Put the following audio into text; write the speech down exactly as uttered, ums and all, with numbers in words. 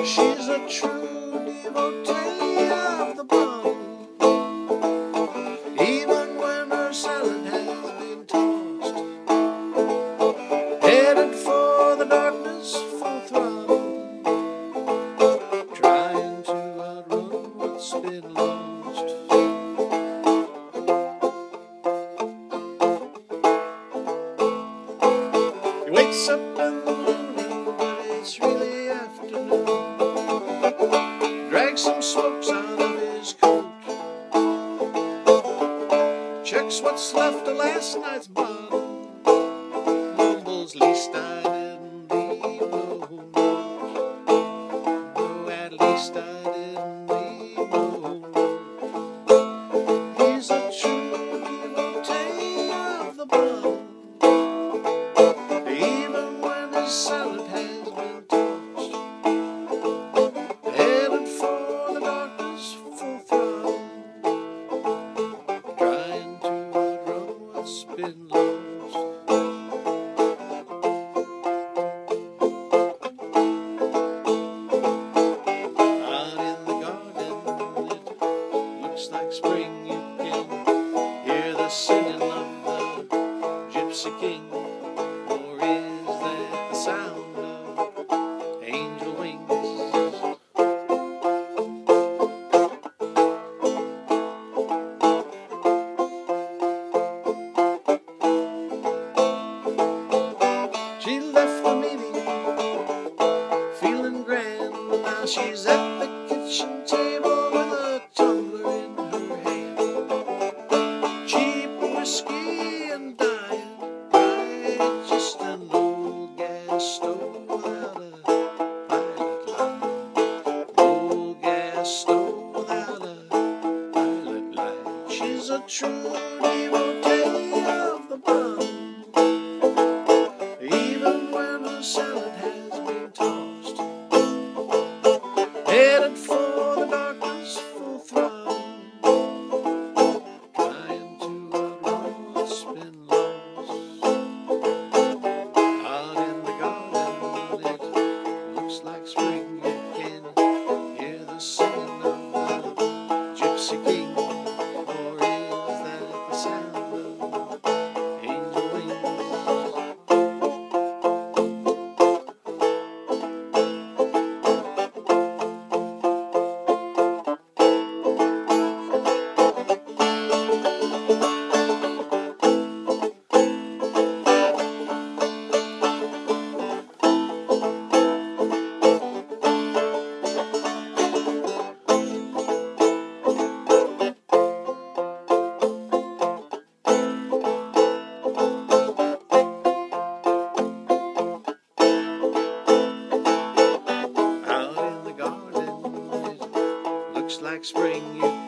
She's a true devotee of the bottle, even when her salad has been tossed. Headed for the darkness full throttle, trying to outrun what's been lost. He wakes up in the morning, but it's really afternoon. Drags some smokes out of his coat, checks what's left of last night's bottle. Mumbles, least I didn't leave no note. No, at least I didn't leave no note. He's a true devotee of the bottle, even when his salad has been tossed. Headed for the darkness full throttle, trying to outrun what's been lost. Out in the garden, it looks like spring. You can hear the singing of the gypsy king. Or is that the sound of angel wings? She left the meeting feeling grand. Now she's at the kitchen table with a tumbler in her hand. Cheap whiskey and Diet Rite, just an old gas stove without a pilot light. Old gas stove without a pilot light. She's a true devotee of the bottle, even when her salad has been tossed. Headed for the darkness full throttle, trying to outrun what's been lost. Out in the garden, it looks like spring. You can hear the singing of the gypsy king. Or is that the sound of angel wings? Out in the garden, it looks like spring. You